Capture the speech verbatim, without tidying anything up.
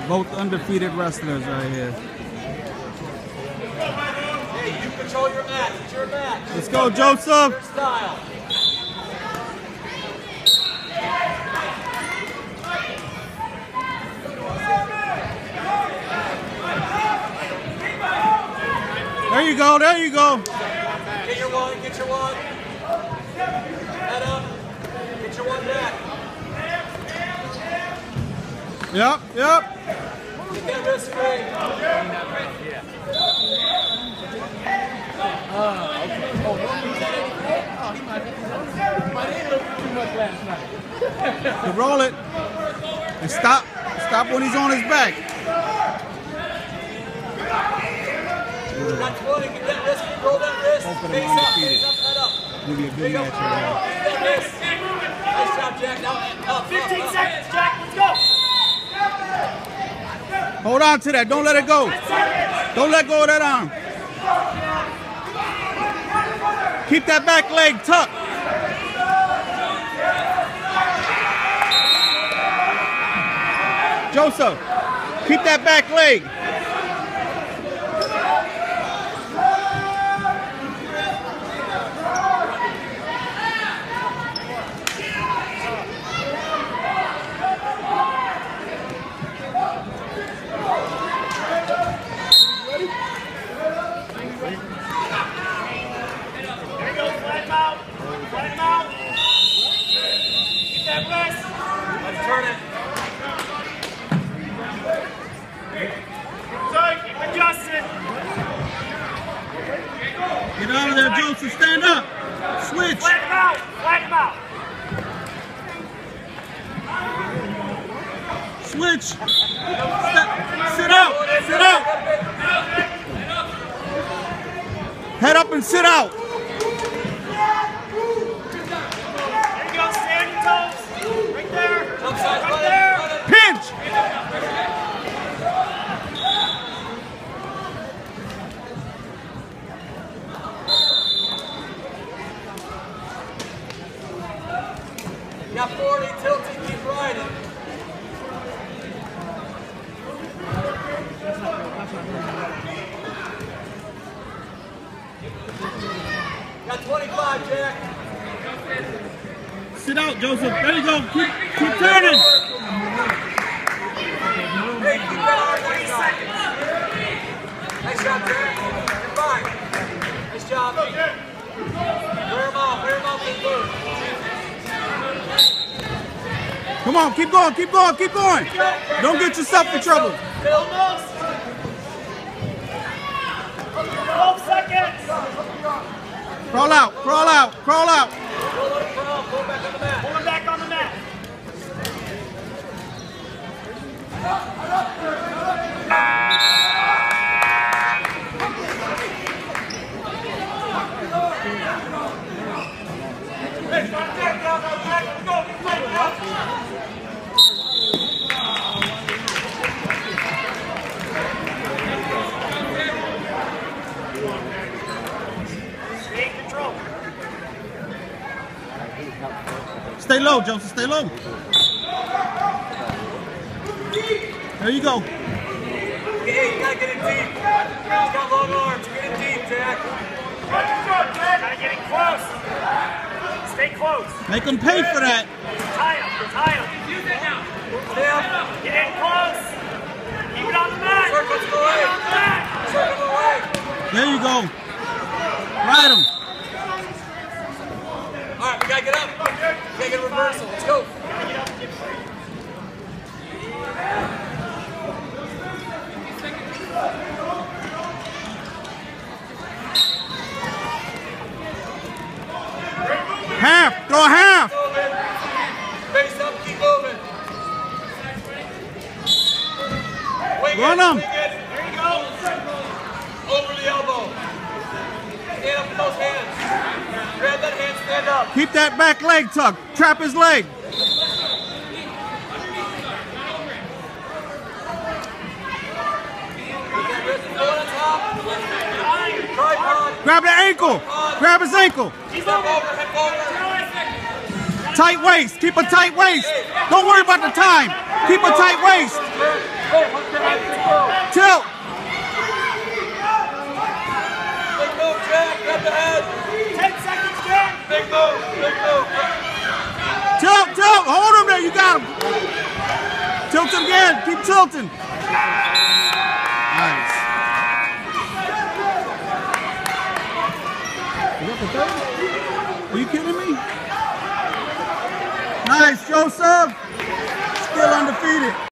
Both undefeated wrestlers right here. Hey, you control your match. It's your match. Let's go, Joseph. Your style. There you go, there you go. Get your one, get your one. Head up. Get your one back. Yep, yep. Get that wrist straight. Yeah. Uh, okay. Oh, oh, he might have might have looked too much last night. You roll it. And stop. Stop when he's on his back. Got twenty, get that wrist, roll that wrist. Both of them Face up, undefeated. face up, head up. It'll be a good match right now. That wrist. Nice job, Jack. Now, up, fifteen up, up. seconds, Jack. Let's go. Hold on to that. Don't let it go. Don't let go of that arm. Keep that back leg tucked. Joseph, keep that back leg. Get out of there, Joseph. Stand up. Switch. Flag him out. Flag him out. Switch. Step. Sit out. Sit out. Head up and sit out. There you go. Stand your toes. Right there. Right there. Pinch. You got forty, tilted, keep riding. You got twenty-five, Jack. Sit out, Joseph. There you go. Keep, keep turning. Hey, keep that arm thirty seconds. Nice job, Jack. You're fine. Nice job. Wear him off, wear him off in blue. Come on, keep going, keep going, keep going. Don't get yourself in trouble. Almost. twelve seconds. Crawl out, crawl out, crawl out. Pull it from, pull back on the mat. Pull him back on the mat. Stay in control. Stay low, Joseph, stay low. There you go. Hey, you gotta get it deep. He's got long arms. Get it deep, Jack. Gotta get it close. Stay close. Make them pay for that. Tie him. Tie him. Use it now. Stay up. Get in close. Keep it on the mat. Circle to the leg. Circle to the leg. There you go. Ride him. All right, we gotta get up. We gotta get a reversal. Let's go. Half, throw a half. Face up, keep moving. Wing Run it, him. wing it. There you go. Over the elbow. Stand up with those hands. Grab that hand, stand up. Keep that back leg tucked. Trap his leg. Grab the ankle. Grab his ankle. Tight waist. Keep a tight waist. Don't worry about the time. Keep a tight waist. Tilt. Big move, Jack. Grab the head. Ten seconds, Jack. Big move. Big move. Tilt, tilt. Hold him there. You got him. Tilt him again. Keep tilting. Nice. Is that the third? Are you kidding me? Nice, Joseph. Still undefeated.